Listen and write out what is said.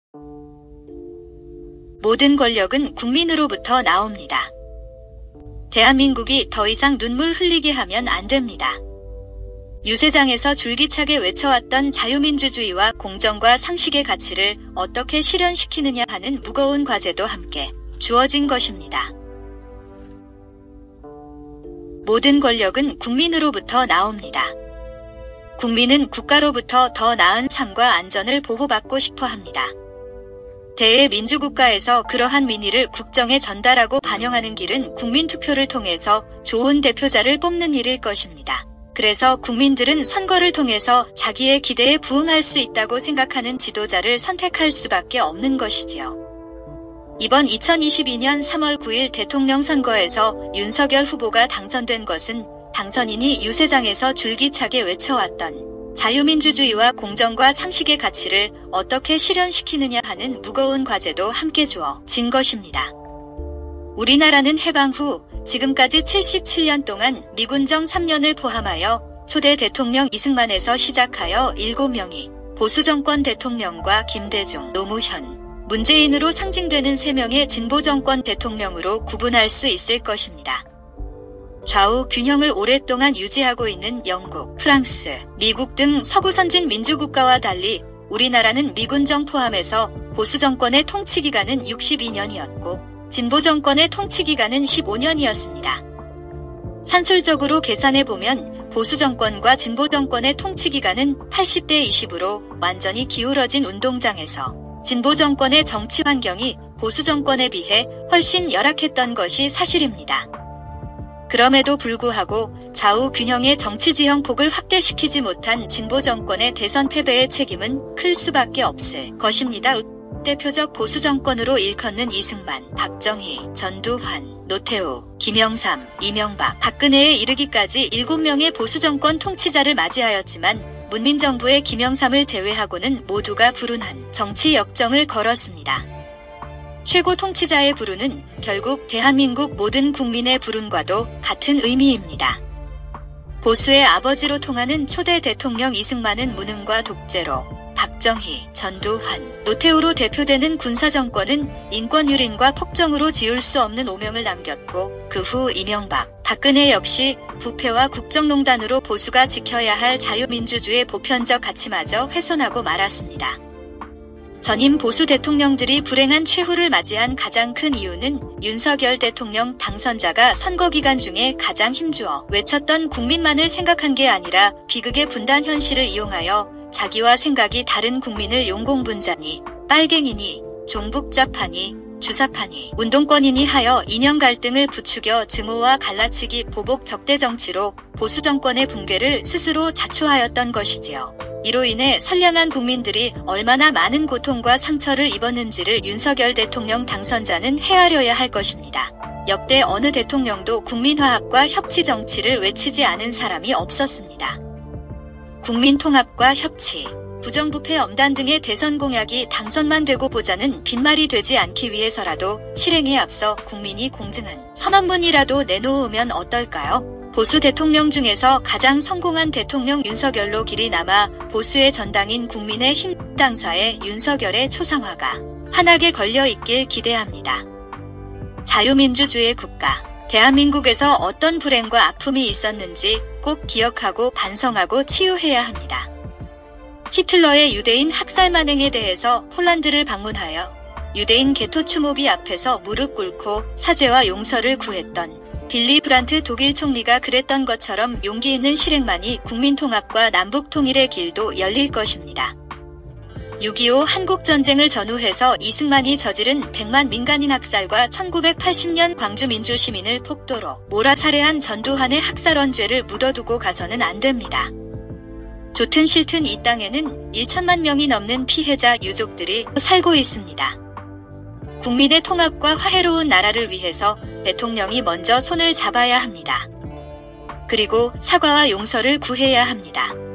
모든 권력은 국민으로부터 나옵니다. 대한민국이 더 이상 눈물 흘리게 하면 안 됩니다. 유세장에서 줄기차게 외쳐왔던 자유민주주의와 공정과 상식의 가치를 어떻게 실현시키느냐 하는 무거운 과제도 함께 주어진 것입니다. 모든 권력은 국민으로부터 나옵니다. 국민은 국가로부터 더 나은 삶과 안전을 보호받고 싶어 합니다. 대민주국가에서 그러한 민의를 국정에 전달하고 반영하는 길은 국민투표를 통해서 좋은 대표자를 뽑는 일일 것입니다. 그래서 국민들은 선거를 통해서 자기의 기대에 부응할 수 있다고 생각하는 지도자를 선택할 수밖에 없는 것이지요. 이번 2022년 3월 9일 대통령 선거에서 윤석열 후보가 당선된 것은 당선인이 유세장에서 줄기차게 외쳐왔던 자유민주주의와 공정과 상식의 가치를 어떻게 실현시키느냐 하는 무거운 과제도 함께 주어진 것입니다. 우리나라는 해방 후 지금까지 77년 동안 미군정 3년을 포함하여 초대 대통령 이승만에서 시작하여 7명이 보수정권 대통령과 김대중, 노무현, 문재인으로 상징되는 3명의 진보정권 대통령으로 구분할 수 있을 것입니다. 좌우 균형을 오랫동안 유지하고 있는 영국, 프랑스, 미국 등 서구 선진 민주국가와 달리 우리나라는 미군정 포함해서 보수정권의 통치기간은 62년이었고 진보정권의 통치기간은 15년이었습니다. 산술적으로 계산해보면 보수정권과 진보정권의 통치기간은 80대 20으로 완전히 기울어진 운동장에서 진보정권의 정치 환경이 보수정권에 비해 훨씬 열악했던 것이 사실입니다. 그럼에도 불구하고 좌우 균형의 정치지형 폭을 확대시키지 못한 진보정권의 대선 패배의 책임은 클 수밖에 없을 것입니다. 대표적 보수정권으로 일컫는 이승만, 박정희, 전두환, 노태우, 김영삼, 이명박, 박근혜에 이르기까지 7명의 보수정권 통치자를 맞이하였지만 문민정부의 김영삼을 제외하고는 모두가 불운한 정치 역정을 걸었습니다. 최고 통치자의 불운은 결국 대한민국 모든 국민의 불운과도 같은 의미입니다. 보수의 아버지로 통하는 초대 대통령 이승만은 무능과 독재로, 박정희, 전두환, 노태우로 대표되는 군사정권은 인권유린과 폭정으로 지울 수 없는 오명을 남겼고 그 후 이명박, 박근혜 역시 부패와 국정농단으로 보수가 지켜야 할 자유민주주의의 보편적 가치마저 훼손하고 말았습니다. 전임 보수 대통령들이 불행한 최후를 맞이한 가장 큰 이유는 윤석열 대통령 당선자가 선거 기간 중에 가장 힘주어 외쳤던 국민만을 생각한 게 아니라 비극의 분단 현실을 이용하여 자기와 생각이 다른 국민을 용공분자니, 빨갱이니, 종북자파니, 주사파니, 운동권이니 하여 이념 갈등을 부추겨 증오와 갈라치기 보복 적대 정치로 보수 정권의 붕괴를 스스로 자초하였던 것이지요. 이로 인해 선량한 국민들이 얼마나 많은 고통과 상처를 입었는지를 윤석열 대통령 당선자는 헤아려야 할 것입니다. 역대 어느 대통령도 국민화합과 협치 정치를 외치지 않은 사람이 없었습니다. 국민통합과 협치, 부정부패 엄단 등의 대선 공약이 당선만 되고 보자는 빈말이 되지 않기 위해서라도 실행에 앞서 국민이 공증한 선언문이라도 내놓으면 어떨까요? 보수 대통령 중에서 가장 성공한 대통령 윤석열로 길이 남아 보수의 전당인 국민의힘 당사의 윤석열의 초상화가 환하게 걸려있길 기대합니다. 자유민주주의 국가, 대한민국에서 어떤 불행과 아픔이 있었는지 꼭 기억하고 반성하고 치유해야 합니다. 히틀러의 유대인 학살 만행에 대해서 폴란드를 방문하여 유대인 게토 추모비 앞에서 무릎 꿇고 사죄와 용서를 구했던 빌리 브란트 독일 총리가 그랬던 것처럼 용기 있는 실행만이 국민통합과 남북통일의 길도 열릴 것입니다. 6.25 한국전쟁을 전후해서 이승만이 저지른 100만 민간인 학살과 1980년 광주 민주시민을 폭도로 몰아살해한 전두환의 학살원죄를 묻어두고 가서는 안 됩니다. 좋든 싫든 이 땅에는 1천만 명이 넘는 피해자 유족들이 살고 있습니다. 국민의 통합과 화해로운 나라를 위해서 대통령이 먼저 손을 잡아야 합니다. 그리고 사과와 용서를 구해야 합니다.